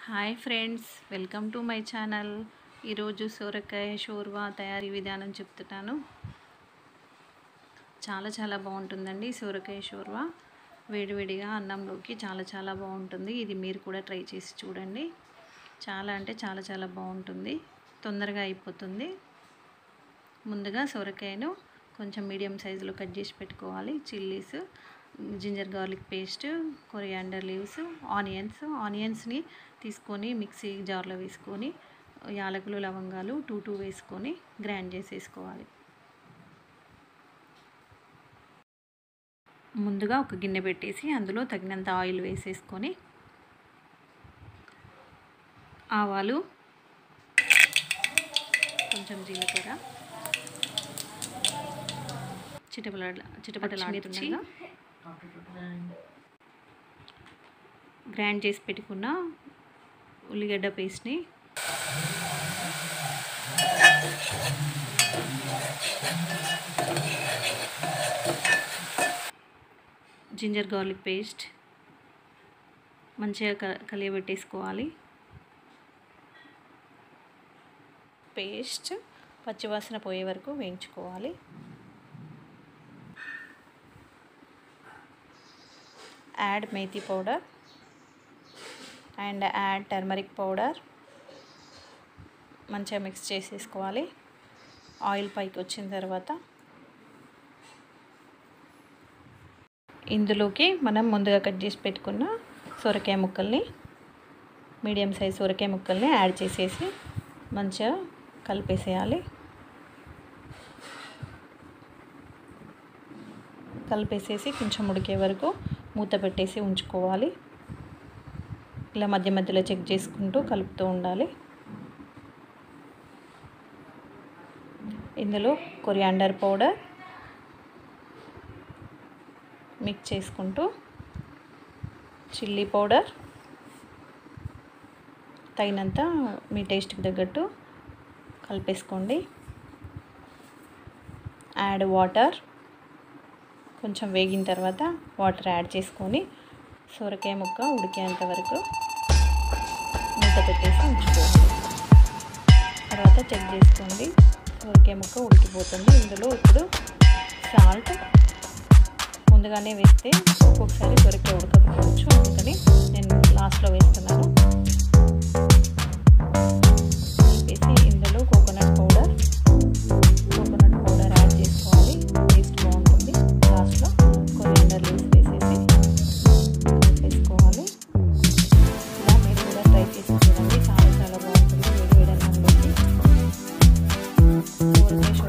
Hi friends, welcome to my channel. ఈరోజు సోరకాయ షోర్వా తయారీ విధానం చెప్తున్నాను. చాలా బాగుంటుందండి సోరకాయ షోర్వా. వేడివేడిగా అన్నంలోకి చాలా బాగుంటుంది. ఇది మీరు కూడా ట్రై చేసి చూడండి. చాలా బాగుంటుంది. తొందరగా అయిపోతుంది. ముందుగా సోరకాయను కొంచెం మీడియం సైజులో కట్ చేసి పెట్టుకోవాలి. Chillies, ginger garlic paste, coriander leaves, ఆనియన్స్ని తీసుకొని మిక్సీ జార్లో వేసుకొని యాలకులు, లవంగాలు టూ వేసుకొని గ్రైండ్ చేసేసుకోవాలి. ముందుగా ఒక గిన్నె పెట్టేసి అందులో తగినంత ఆయిల్ వేసేసుకొని ఆవాలు, కొంచెం జీలకర్ర, చిటపటలాడుతుండగా గ్రైండ్ చేసి పెట్టుకున్న ఉల్లిగడ్డ పేస్ట్ని జింజర్ గార్లిక్ పేస్ట్ మంచిగా కలియబెట్టేసుకోవాలి. పేస్ట్ పచ్చివాసన పోయే వరకు వేయించుకోవాలి. Add methi powder and add turmeric powder. మంచిగా మిక్స్ చేసేసుకోవాలి. ఆయిల్ పైకి వచ్చిన తర్వాత ఇందులోకి మనం ముందుగా కట్ చేసి పెట్టుకున్న సొరకాయ ముక్కల్ని, మీడియం సైజ్ సొరకాయ ముక్కల్ని యాడ్ చేసేసి మంచిగా కలిపేసేయాలి. కలిపేసేసి కొంచెం ఉడికే వరకు మూత పెట్టేసి ఉంచుకోవాలి. ఇలా మధ్యలో చెక్ చేసుకుంటూ కలుపుతూ ఉండాలి. ఇందులో కొరియాండర్ పౌడర్ మిక్స్ చేసుకుంటూ, చిల్లీ పౌడర్ తగినంత మీ టేస్ట్కి తగ్గట్టు కలిపేసుకోండి. Add water. కొంచెం వేగిన తర్వాత వాటర్ యాడ్ చేసుకొని సొరకాయ ముక్క ఉడికేంత వరకు మూత పెట్టేసి ఉంచుకోవాలి. తర్వాత చెక్ చేసుకోండి, సొరకాయ ముక్క ఉడికిపోతుంది. ఇందులో ఇప్పుడు సాల్ట్ ముందుగానే వేస్తే ఒక్కొక్కసారి సొరకాయ ఉడకకపోవచ్చు, అందుకని నేను లాస్ట్లో వేస్తున్నాను. వేసి ఇందులో కోకోనట్ పౌడర్ యాడ్ చేసుకోవాలి. టేస్ట్ బాగుంటుంది. లాస్ట్లో కొరియాండర్ లీవ్స్ వేసేసి వేసుకోవాలి. ఇలా మీరు కూడా ట్రై చేసి చూడండి. చాలా బాగుంటుంది. వేడి అన్నంలోకి సోరకాయ